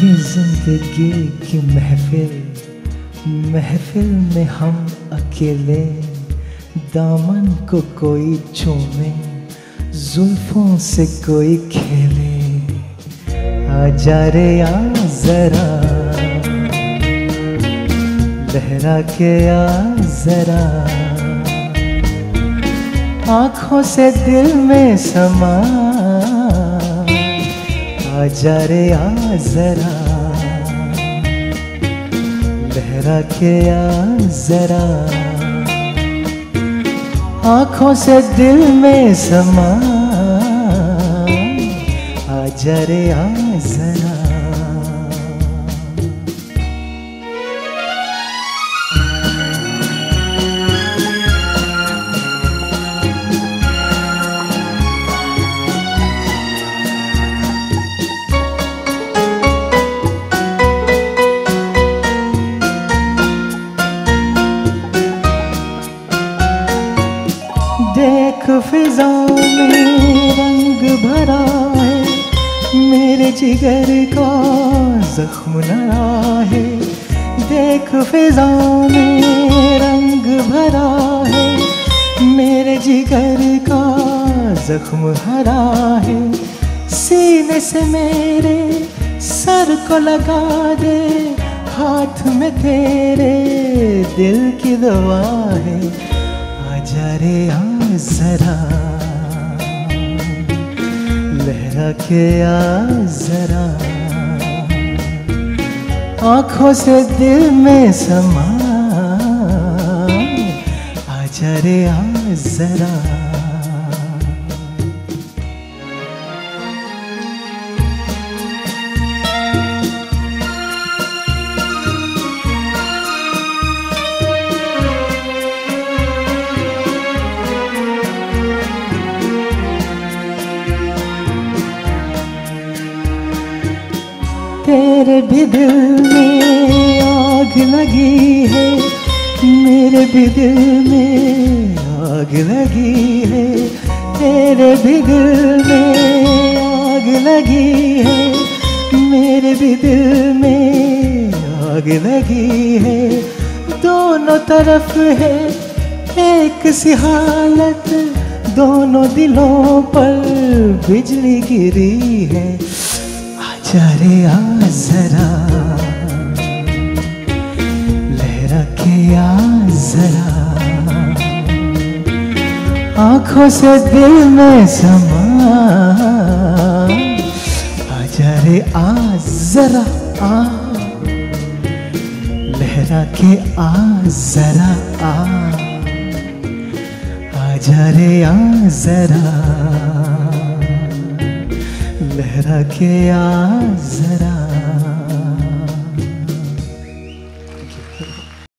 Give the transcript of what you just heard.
ये जिंदगी की महफिल में हम अकेले, दामन को कोई चूमे, जुल्फों से कोई खेले। आजा रे आ जरा, लहरा के आ जरा, आँखों से दिल में समा। आजा रे आ जरा, लहरा के आ जरा, आँखों से दिल में समा। आजा रे आ जरा। देख फिजाओं में रंग भरा है, मेरे जिगर का जख्म नया है। देख फिजाओं में रंग भरा है, मेरे जिगर का जख्म हरा है। सीने से मेरे सर को लगा दे, हाथ में तेरे दिल की दवा है। आजा रे आ जरा, लहरा के आ जरा, आँखों से दिल में समा। आजा रे आ जरा। तेरे भी दिल में आग लगी है, मेरे भी दिल में आग लगी है। तेरे भी दिल में आग लगी है, मेरे भी दिल में आग लगी है। दोनों तरफ है एक सी हालत, दोनों दिलों पर बिजली गिरी है। आजा रे आ जरा, लहरा के आ जरा, आँखों से दिल में समा। आजा रे आ जरा, आ लहरा के आ जरा, आ आजा रे आ जरा, लहरा के आ जरा।